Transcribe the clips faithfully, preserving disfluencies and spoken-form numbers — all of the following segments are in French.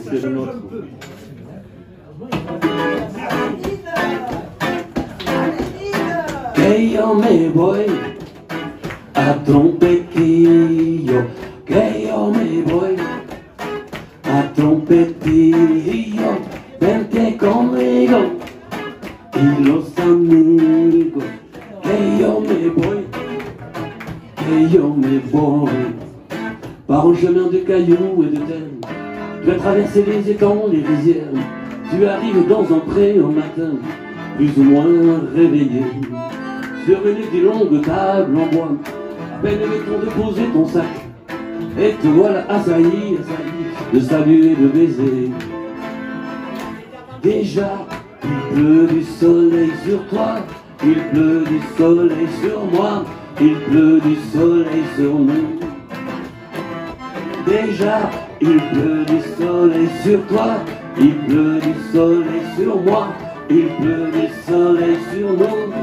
C'est le nôtre. Que yo me voy a trompetillo, que yo me voy a trompetillo, vente conmigo y los amigos, que yo me voy, que yo me voy, par un chemin de cailloux et de terre, tu vas traverser les étangs, les rizières, tu arrives dans un pré un matin, plus ou moins réveillé, sur une des longues tables en bois, à peine le temps de poser ton sac, et te voilà assailli, assailli de saluer et de baiser. Déjà, il pleut du soleil sur toi, il pleut du soleil sur moi, il pleut du soleil sur nous. Déjà, il pleut du soleil sur toi, il pleut du soleil sur moi, il pleut du soleil sur nous.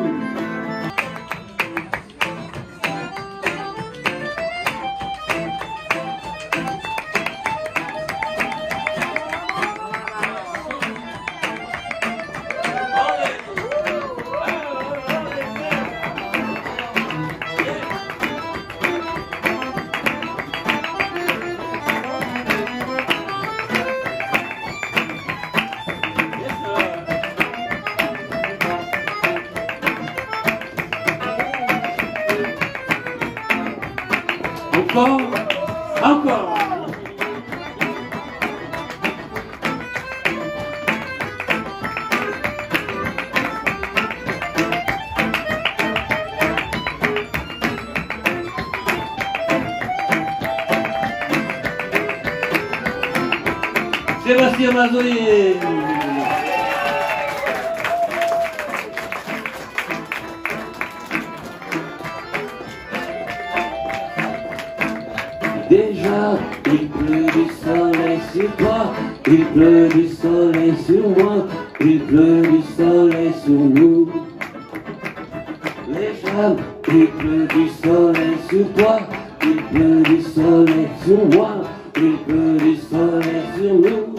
Encore, encore. Sébastien MAZOYER. Déjà, il pleut du soleil sur toi, il pleut du soleil sur moi, il pleut du soleil sur nous. Déjà, il pleut du soleil sur toi, il pleut du soleil sur moi, il pleut du soleil sur nous.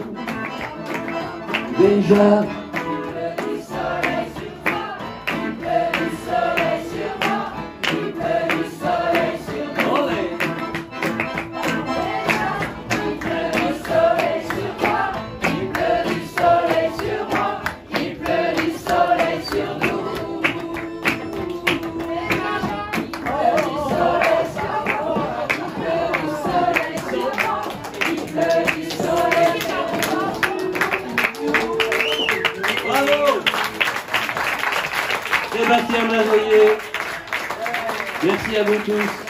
Déjà, Sébastien MAZOYER, merci à vous tous.